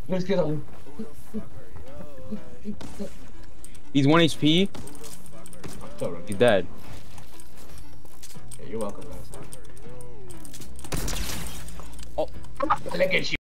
Let's get on. He's 1 HP. He's dead. Yeah, you're welcome, guys. Oh. Look at you.